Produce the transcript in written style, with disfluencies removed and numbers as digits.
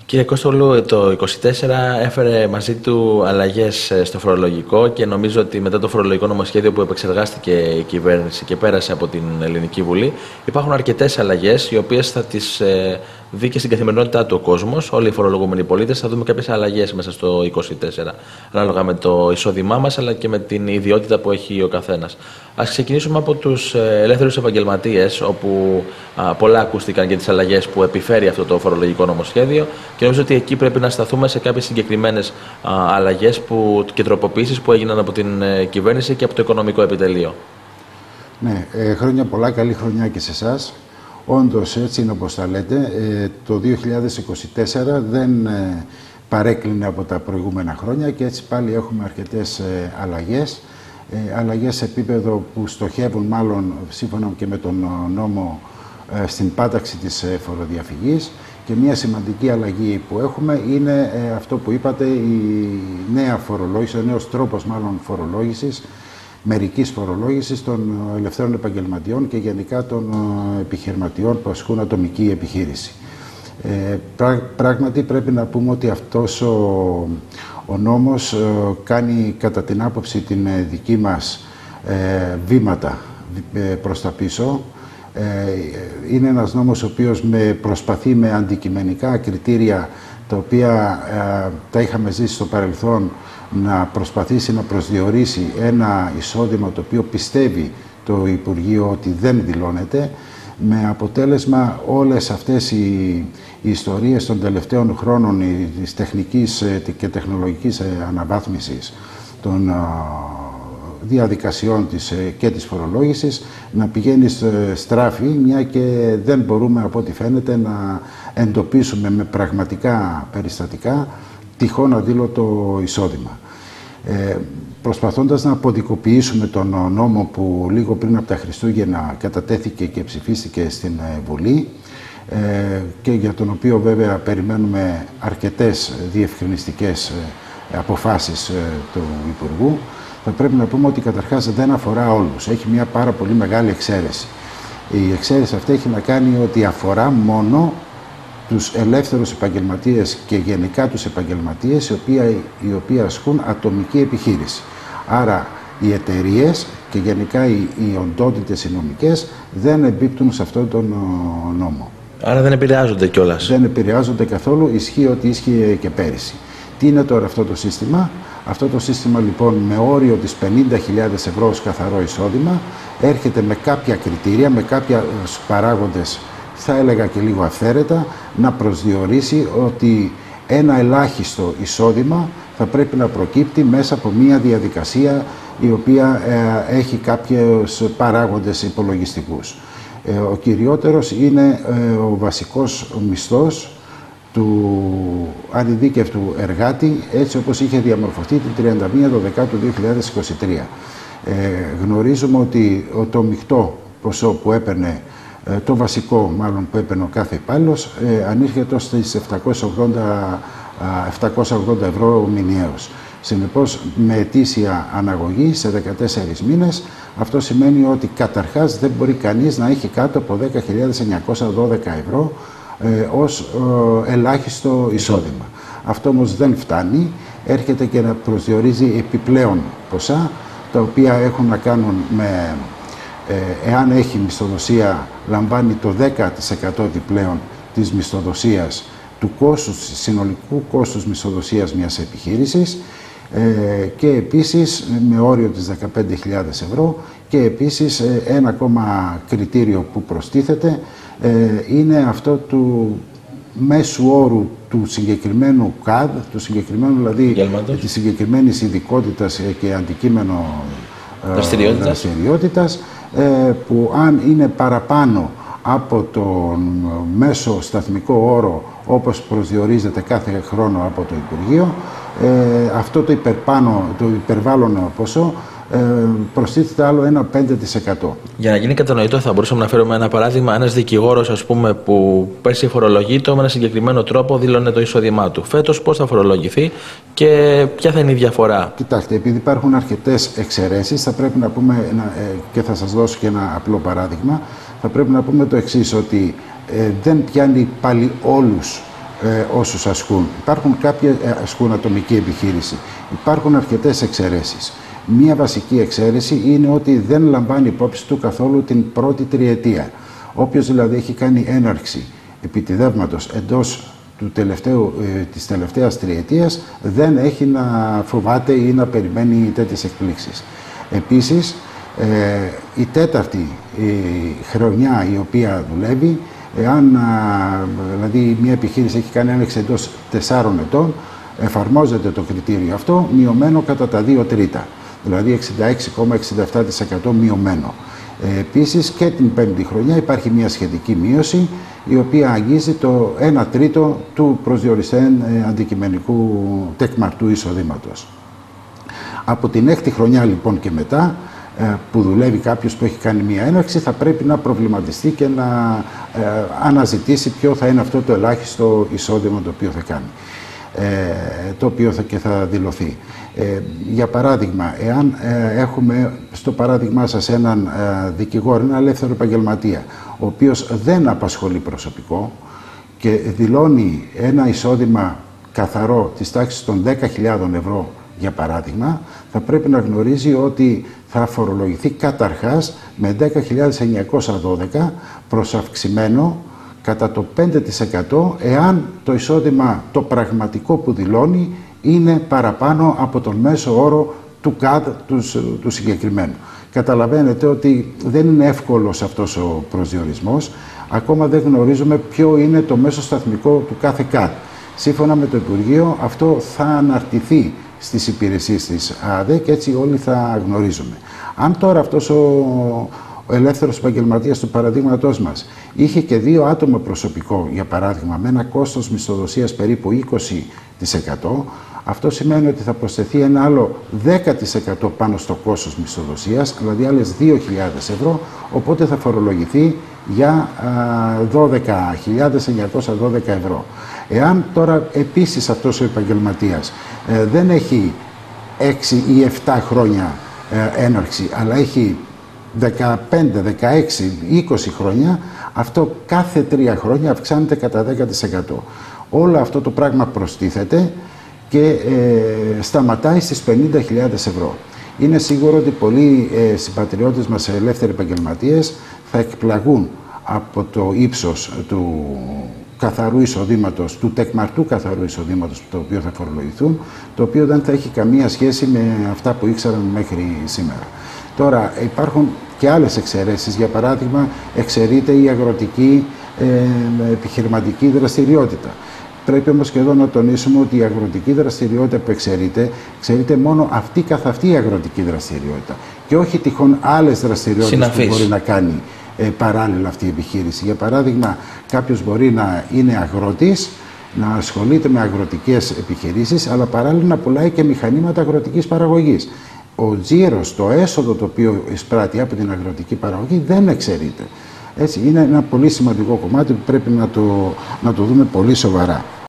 Κύριε Κώστολου, το 2024 έφερε μαζί του αλλαγές στο φορολογικό και νομίζω ότι μετά το φορολογικό νομοσχέδιο που επεξεργάστηκε η κυβέρνηση και πέρασε από την Ελληνική Βουλή, υπάρχουν αρκετές αλλαγές οι οποίες θα τις δει και στην καθημερινότητά του ο κόσμος. Όλοι οι φορολογούμενοι πολίτες θα δούμε κάποιες αλλαγές μέσα στο 2024, ανάλογα με το εισόδημά μας αλλά και με την ιδιότητα που έχει ο καθένας. Ας ξεκινήσουμε από τους ελεύθερους επαγγελματίες, όπου πολλά ακούστηκαν για τις αλλαγές που επιφέρει αυτό το φορολογικό νομοσχέδιο και νομίζω ότι εκεί πρέπει να σταθούμε σε κάποιες συγκεκριμένες αλλαγές και τροποποιήσεις που έγιναν από την κυβέρνηση και από το οικονομικό επιτελείο. Ναι, χρόνια πολλά, καλή χρονιά και σε εσάς. Όντως, έτσι είναι όπως τα λέτε, το 2024 δεν παρέκλεινε από τα προηγούμενα χρόνια και έτσι πάλι έχουμε αρκετές αλλαγές. Αλλαγές σε επίπεδο που στοχεύουν μάλλον σύμφωνα και με τον νόμο στην πάταξη της φοροδιαφυγής, και μια σημαντική αλλαγή που έχουμε είναι αυτό που είπατε, η νέα φορολόγηση, ο νέος τρόπος μάλλον φορολόγησης, μερικής φορολόγησης των ελευθέρων επαγγελματιών και γενικά των επιχειρηματιών που ασκούν ατομική επιχείρηση. Πράγματι πρέπει να πούμε ότι αυτός ο νόμος κάνει κατά την άποψη την δική μας βήματα προς τα πίσω. Είναι ένας νόμος ο οποίος προσπαθεί με αντικειμενικά κριτήρια τα οποία τα είχαμε ζήσει στο παρελθόν να προσπαθήσει να προσδιορίσει ένα εισόδημα το οποίο πιστεύει το Υπουργείο ότι δεν δηλώνεται, με αποτέλεσμα όλες αυτές οι ιστορίες των τελευταίων χρόνων της τεχνικής και τεχνολογικής αναβάθμισης των διαδικασιών και της φορολόγησης να πηγαίνει στράφη, μια και δεν μπορούμε από ό,τι φαίνεται να εντοπίσουμε με πραγματικά περιστατικά τυχόν αδήλωτο εισόδημα. Προσπαθώντας να αποδικοποιήσουμε τον νόμο που λίγο πριν από τα Χριστούγεννα κατατέθηκε και ψηφίστηκε στην Βουλή και για τον οποίο βέβαια περιμένουμε αρκετές διευκρινιστικές αποφάσεις του Υπουργού, θα πρέπει να πούμε ότι καταρχάς δεν αφορά όλους. Έχει μια πάρα πολύ μεγάλη εξαίρεση. Η εξαίρεση αυτή έχει να κάνει ότι αφορά μόνο τους ελεύθερους επαγγελματίες και γενικά τους επαγγελματίες οι οποίοι ασκούν ατομική επιχείρηση. Άρα οι εταιρείες και γενικά οι οντότητες οι νομικές δεν εμπίπτουν σε αυτόν τον νόμο. Άρα δεν επηρεάζονται κιόλας. Δεν επηρεάζονται καθόλου, ισχύει ότι ίσχυε και πέρυσι. Τι είναι τώρα αυτό το σύστημα? Αυτό το σύστημα λοιπόν με όριο της 50.000 ευρώ ως καθαρό εισόδημα έρχεται με κάποια κριτήρια, με κάποιους παράγοντες, θα έλεγα και λίγο αυθαίρετα, να προσδιορίσει ότι ένα ελάχιστο εισόδημα θα πρέπει να προκύπτει μέσα από μια διαδικασία η οποία έχει κάποιους παράγοντες υπολογιστικούς. Ο κυριότερος είναι ο βασικός μισθός του ανειδίκευτου εργάτη, έτσι όπως είχε διαμορφωθεί την 31 Δεκάτου 2023. Γνωρίζουμε ότι το μεικτό ποσό που έπαιρνε, το βασικό μάλλον που έπαιρνε ο κάθε υπάλληλος, ανήρχεται στις 780 ευρώ μηνιαίως. Συνεπώς, με ετήσια αναγωγή σε 14 μήνες, αυτό σημαίνει ότι καταρχάς δεν μπορεί κανείς να έχει κάτω από 10.912 ευρώ ως ελάχιστο εισόδημα. Αυτό όμως δεν φτάνει, έρχεται και να προσδιορίζει επιπλέον ποσά, τα οποία έχουν να κάνουν με, εάν έχει μισθοδοσία, λαμβάνει το 10% επιπλέον της μισθοδοσίας του κόστους, συνολικού κόστους μισθοδοσίας μιας επιχείρησης, και επίσης με όριο της 15.000 ευρώ, και επίσης ένα ακόμα κριτήριο που προστίθεται είναι αυτό του μέσου όρου του συγκεκριμένου ΚΑΔ, του συγκεκριμένου δηλαδή της συγκεκριμένης ειδικότητας και αντικείμενο δραστηριότητας, που αν είναι παραπάνω από τον μέσο σταθμικό όρο όπως προσδιορίζεται κάθε χρόνο από το Υπουργείο, αυτό το υπερβάλλον ποσό προστίθεται άλλο ένα 5%. Για να γίνει κατανοητό, θα μπορούσαμε να φέρουμε ένα παράδειγμα. Ένας δικηγόρος, ας πούμε, που πέρσι φορολογείται με ένα συγκεκριμένο τρόπο, δήλωνε το εισόδημά του. Φέτος πώς θα φορολογηθεί και ποια θα είναι η διαφορά? Κοιτάξτε, επειδή υπάρχουν αρκετές εξαιρέσεις, θα πρέπει να πούμε, και θα σας δώσω και ένα απλό παράδειγμα, θα πρέπει να πούμε το εξής, ότι δεν πιάνει πάλι όλους όσους ασκούν. Υπάρχουν κάποιοι ασκούν ατομική επιχείρηση. Υπάρχουν αρκετές εξαιρέσεις. Μία βασική εξαίρεση είναι ότι δεν λαμβάνει υπόψη του καθόλου την πρώτη τριετία. Όποιος δηλαδή έχει κάνει έναρξη επιτιδεύματος εντός της τελευταίας τριετίας δεν έχει να φοβάται ή να περιμένει τέτοιες εκπλήξεις. Επίσης, η τέταρτη χρονιά η οποία δουλεύει, εάν δηλαδή μια επιχείρηση έχει κάνει έναρξη εντός 4 ετών, εφαρμόζεται το κριτήριο αυτό μειωμένο κατά τα 2 τρίτα, δηλαδή 66,67% μειωμένο. Επίσης και την 5η χρονιά υπάρχει μια σχετική μείωση η οποία αγγίζει το 1 τρίτο του προσδιοριστέν αντικειμενικού τεκμαρτού εισοδήματος. Από την 6η χρονιά λοιπόν και μετά που δουλεύει κάποιος που έχει κάνει μια έναρξη θα πρέπει να προβληματιστεί και να αναζητήσει ποιο θα είναι αυτό το ελάχιστο εισόδημα το οποίο θα κάνει, το οποίο θα δηλωθεί. Για παράδειγμα, εάν έχουμε στο παράδειγμά σας έναν δικηγόρο, ένα ελεύθερο επαγγελματία, ο οποίος δεν απασχολεί προσωπικό και δηλώνει ένα εισόδημα καθαρό της τάξης των 10.000 ευρώ, για παράδειγμα, θα πρέπει να γνωρίζει ότι θα φορολογηθεί καταρχάς με 10.912 προσαυξημένο κατά το 5% εάν το εισόδημα το πραγματικό που δηλώνει είναι παραπάνω από τον μέσο όρο του ΚΑΔ του συγκεκριμένου. Καταλαβαίνετε ότι δεν είναι εύκολος αυτός ο προσδιορισμός. Ακόμα δεν γνωρίζουμε ποιο είναι το μέσο σταθμικό του κάθε ΚΑΔ. Σύμφωνα με το Υπουργείο αυτό θα αναρτηθεί στις υπηρεσίες της ΑΔΕ και έτσι όλοι θα γνωρίζουμε. Αν τώρα αυτός ο ελεύθερος επαγγελματίας του παραδείγματός μας είχε και 2 άτομα προσωπικό, για παράδειγμα, με ένα κόστος μισθοδοσίας περίπου 20%, αυτό σημαίνει ότι θα προσθεθεί ένα άλλο 10% πάνω στο κόστος μισθοδοσίας, δηλαδή άλλες 2.000 ευρώ, οπότε θα φορολογηθεί για 12.912 ευρώ. Εάν τώρα επίσης αυτός ο επαγγελματίας δεν έχει 6 ή 7 χρόνια έναρξη, αλλά έχει 15, 16, 20 χρόνια, αυτό κάθε 3 χρόνια αυξάνεται κατά 10%. Όλο αυτό το πράγμα προστίθεται και σταματάει στις 50.000 ευρώ. Είναι σίγουρο ότι πολλοί συμπατριώτες μας ελεύθεροι επαγγελματίες θα εκπλαγούν από το ύψος του καθαρού εισοδήματος, του τεκμαρτού καθαρού εισοδήματος το οποίο θα φορολογηθούν, το οποίο δεν θα έχει καμία σχέση με αυτά που ήξεραν μέχρι σήμερα. Τώρα υπάρχουν και άλλες εξαιρέσεις, για παράδειγμα εξαιρείται η αγροτική επιχειρηματική δραστηριότητα. Πρέπει όμως και εδώ να τονίσουμε ότι η αγροτική δραστηριότητα που εξαιρείται μόνο αυτή καθ' αυτή η αγροτική δραστηριότητα και όχι τυχόν άλλες δραστηριότητες που μπορεί να κάνει παράλληλα αυτή η επιχείρηση. Για παράδειγμα, κάποιος μπορεί να είναι αγρότης, να ασχολείται με αγροτικές επιχειρήσεις, αλλά παράλληλα να πουλάει και μηχανήματα αγροτικής παραγωγής. Ο τζίρος, το έσοδο το οποίο εισπράττει από την αγροτική παραγωγή δεν εξαιρείται. Έτσι, είναι ένα πολύ σημαντικό κομμάτι που πρέπει να το δούμε πολύ σοβαρά.